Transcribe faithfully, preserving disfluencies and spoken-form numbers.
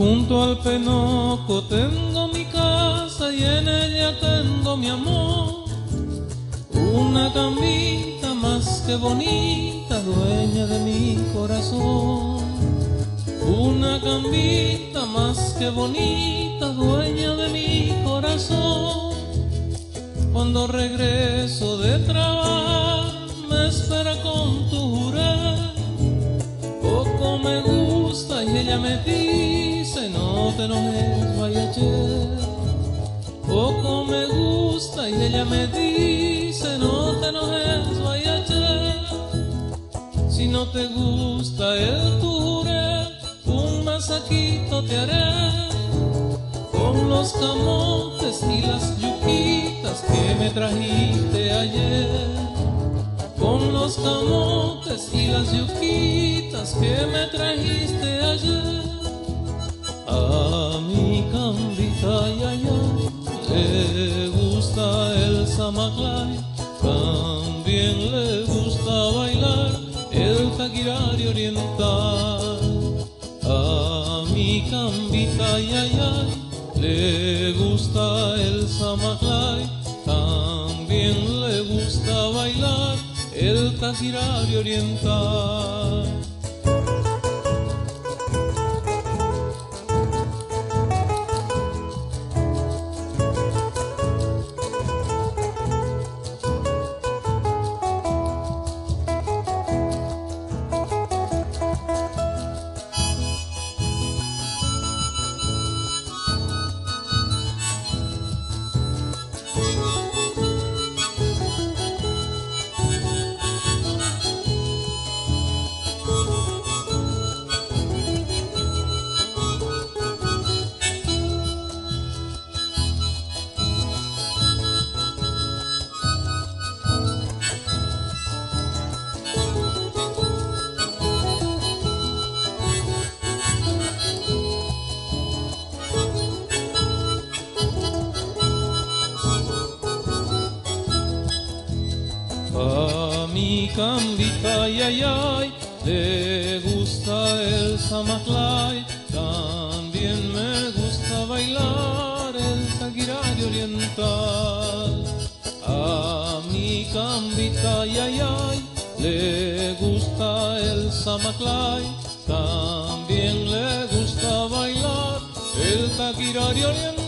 Junto al Penoco tengo mi casa y en ella tengo mi amor. Una camita más que bonita, dueña de mi corazón. Una camita más que bonita, dueña de mi corazón. Cuando regreso de trabajar me espera con tu jurel. Poco me gusta y ella me dice no te enojes, Guayaché. Poco me gusta y ella me dice no te enojes, Guayaché. Si no te gusta el jurel, un masajito te haré con los camotes y las yuquitas que me trajiste ayer. Con los camotes y las yuquitas que me trajiste ayer. A mi cambita y allá le gusta el samaclay, también le gusta bailar el taquirari oriental. A mi cambita y allá le gusta el samaclay, también le gusta bailar el taquirari oriental. A mi cambita y ay, ay, le gusta el samaclay, también me gusta bailar el taquirari oriental. A mi cambita y ay, ay, le gusta el samaclay, también le gusta bailar el taquirari oriental.